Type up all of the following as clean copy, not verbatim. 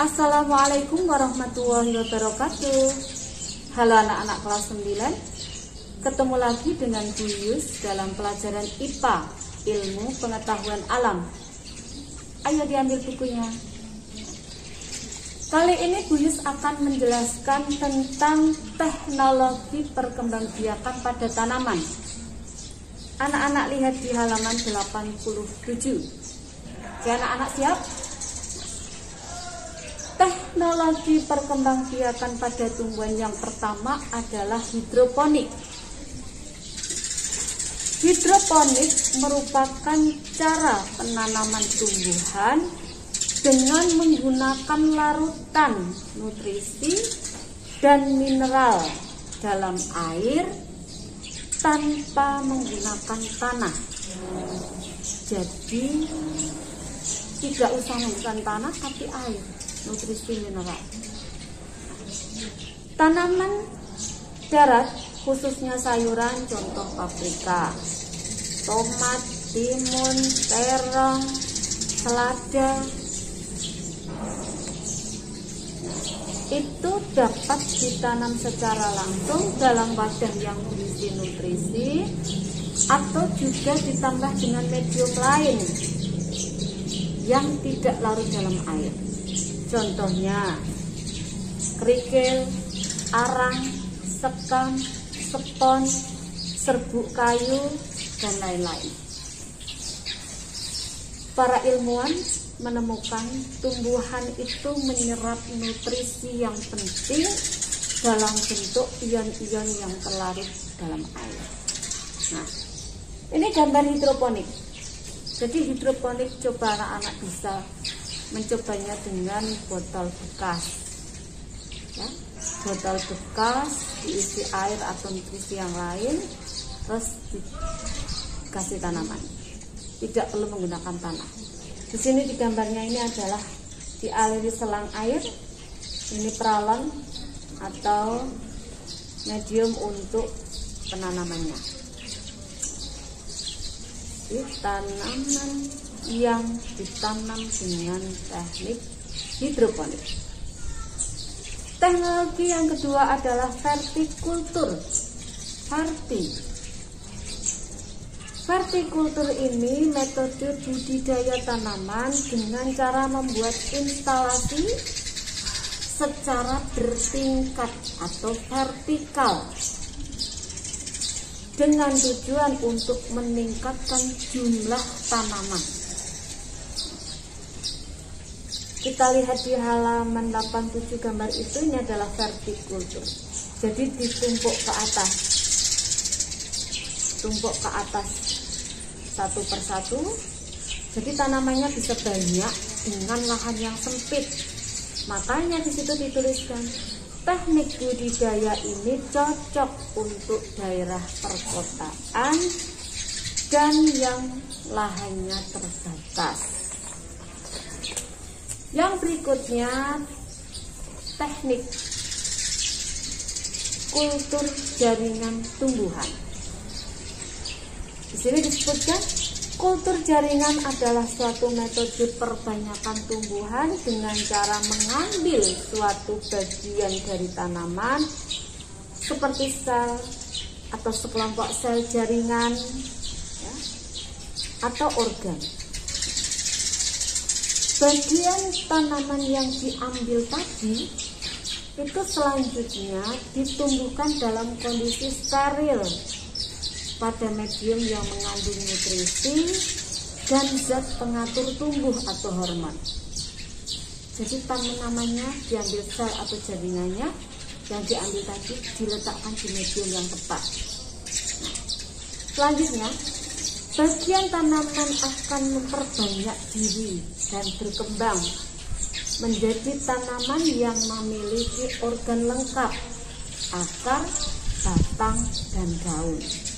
Assalamualaikum warahmatullahi wabarakatuh. Halo anak-anak kelas 9. Ketemu lagi dengan Bu Yus dalam pelajaran IPA, Ilmu Pengetahuan Alam. Ayo diambil bukunya. Kali ini Bu Yus akan menjelaskan tentang teknologi perkembangbiakan pada tanaman. Anak-anak lihat di halaman 87. Oke, anak-anak siap? Teknologi perkembangbiakan pada tumbuhan yang pertama adalah hidroponik. Hidroponik merupakan cara penanaman tumbuhan dengan menggunakan larutan nutrisi dan mineral dalam air tanpa menggunakan tanah. Jadi tidak usah menggunakan tanah tapi air, nutrisi mineral. Tanaman darat khususnya sayuran contoh paprika, tomat, timun, terong, selada itu dapat ditanam secara langsung dalam wadah yang berisi nutrisi atau juga ditambah dengan medium lain yang tidak larut dalam air. Contohnya kerikil, arang, sekam, spons, serbuk kayu, dan lain-lain. Para ilmuwan menemukan tumbuhan itu menyerap nutrisi yang penting dalam bentuk ion-ion yang terlarut dalam air. Nah, ini gambar hidroponik. Jadi hidroponik coba anak-anak bisa mencobanya dengan botol bekas. Ya, botol bekas diisi air atau nutrisi yang lain, terus dikasih tanaman. Tidak perlu menggunakan tanah. Di sini di gambarnya ini adalah dialiri selang air. Ini peralon atau medium untuk penanamannya. Di tanaman yang ditanam dengan teknik hidroponik. Teknologi yang kedua adalah vertikultur. Vertikultur ini metode budidaya tanaman dengan cara membuat instalasi secara bertingkat atau vertikal dengan tujuan untuk meningkatkan jumlah tanaman. Kita lihat di halaman 87 gambar itu, ini adalah vertikultur. Jadi ditumpuk ke atas. Tumpuk ke atas satu persatu. Jadi tanamannya bisa banyak dengan lahan yang sempit. Makanya di situ dituliskan teknik budidaya ini cocok untuk daerah perkotaan dan yang lahannya terbatas. Yang berikutnya teknik kultur jaringan tumbuhan. Di sini disebutkan kultur jaringan adalah suatu metode perbanyakan tumbuhan dengan cara mengambil suatu bagian dari tanaman seperti sel atau sekelompok sel jaringan ya, atau organ. Bagian tanaman yang diambil tadi itu selanjutnya ditumbuhkan dalam kondisi steril pada medium yang mengandung nutrisi dan zat pengatur tumbuh atau hormon. Jadi tanamannya diambil sel atau jaringannya yang diambil tadi diletakkan di medium yang tepat. Nah, selanjutnya bagian tanaman akan memperbanyak diri dan berkembang menjadi tanaman yang memiliki organ lengkap, akar, batang, dan daun.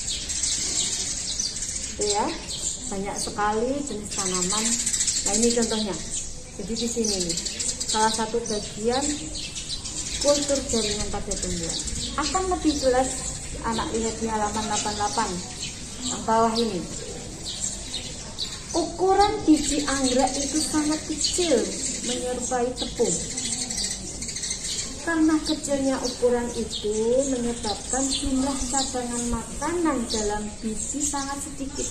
Itu ya, banyak sekali jenis tanaman. Nah ini contohnya. Jadi di sini nih, salah satu bagian kultur jaringan pada tumbuhan. Akan lebih jelas anak lihat di halaman 88 yang bawah ini. Ukuran biji anggrek itu sangat kecil, menyerupai tepung. Karena kecilnya ukuran itu menyebabkan jumlah cadangan makanan dalam biji sangat sedikit,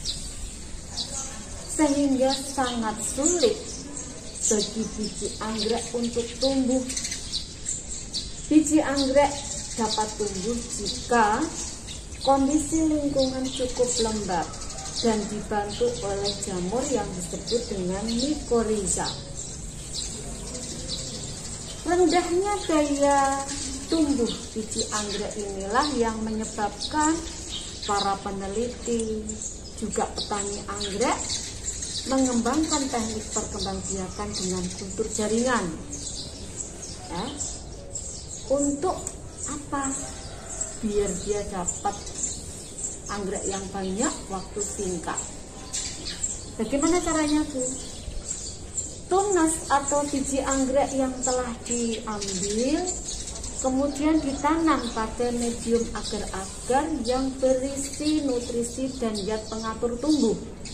sehingga sangat sulit bagi biji anggrek untuk tumbuh. Biji anggrek dapat tumbuh jika kondisi lingkungan cukup lembab dan dibantu oleh jamur yang disebut dengan mikorizа. Rendahnya daya tumbuh biji anggrek inilah yang menyebabkan para peneliti, juga petani anggrek, mengembangkan teknik perkembangbiakan dengan kultur jaringan. Untuk apa? Biar dia dapat anggrek yang banyak waktu singkat. Bagaimana caranya, Bu? Tunas atau biji anggrek yang telah diambil kemudian ditanam pada medium agar-agar yang berisi nutrisi dan zat pengatur tumbuh.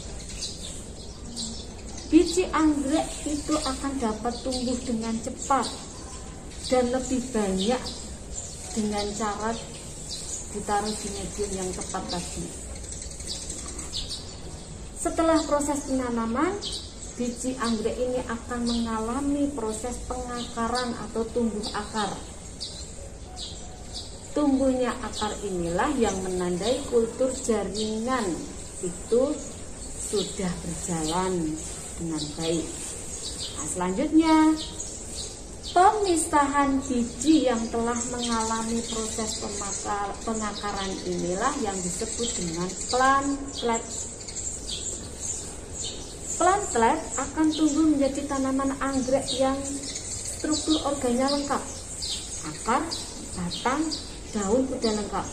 Biji anggrek itu akan dapat tumbuh dengan cepat dan lebih banyak dengan cara ditaruh di medium yang tepat tadi. Setelah proses penanaman, biji anggrek ini akan mengalami proses pengakaran atau tumbuh akar. Tumbuhnya akar inilah yang menandai kultur jaringan itu sudah berjalan dengan baik. Nah, selanjutnya, pemisahan biji yang telah mengalami proses pengakaran inilah yang disebut dengan plantlet. Plantlet akan tumbuh menjadi tanaman anggrek yang struktur organnya lengkap. Akar, batang, daun sudah lengkap.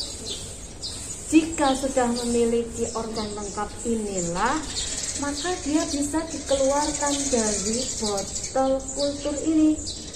Jika sudah memiliki organ lengkap inilah, maka dia bisa dikeluarkan dari botol kultur ini.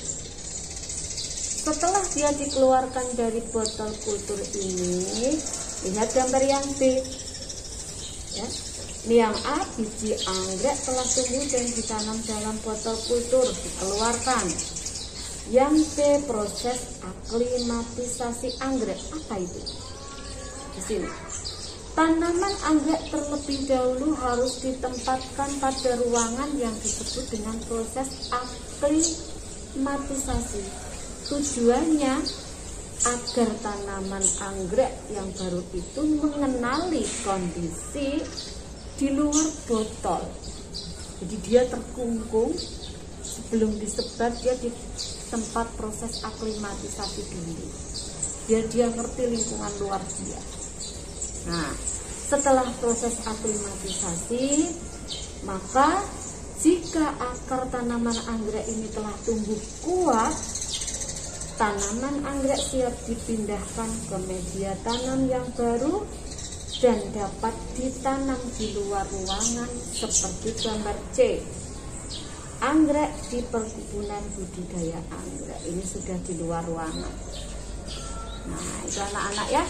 Setelah dia dikeluarkan dari botol kultur ini, lihat gambar yang B. Ya. Ini yang A, biji anggrek telah tumbuh dan ditanam dalam botol kultur, dikeluarkan. Yang B, proses aklimatisasi anggrek. Apa itu? Di sini. Tanaman anggrek terlebih dahulu harus ditempatkan pada ruangan yang disebut dengan proses aklimatisasi. Tujuannya agar tanaman anggrek yang baru itu mengenali kondisi di luar botol. Jadi dia terkungkung, sebelum disebar dia di tempat proses aklimatisasi dulu, biar dia ngerti lingkungan luar dia. Nah, setelah proses aklimatisasi, maka jika akar tanaman anggrek ini telah tumbuh kuat, tanaman anggrek siap dipindahkan ke media tanam yang baru dan dapat ditanam di luar ruangan seperti gambar C. Anggrek di perkebunan budidaya anggrek ini sudah di luar ruangan. Nah, itu anak-anak ya.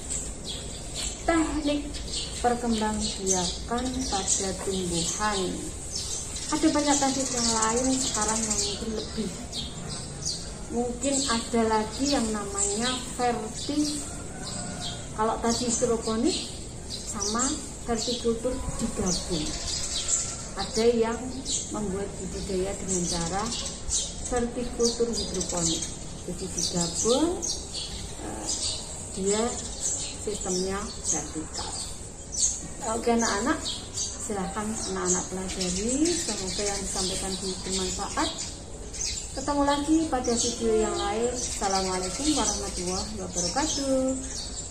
Teknik perkembangbiakan pada tumbuhan. Ada banyak teknik yang lain sekarang yang mungkin lebih. Mungkin ada lagi yang namanya kalau tadi hidroponik sama vertikultur digabung. Ada yang membuat budidaya dengan cara vertikultur hidroponik. Jadi digabung, dia sistemnya vertikal. Oke anak-anak, silahkan anak-anak pelajari. Semoga yang disampaikan bermanfaat. Ketemu lagi pada video yang lain. Assalamualaikum warahmatullahi wabarakatuh.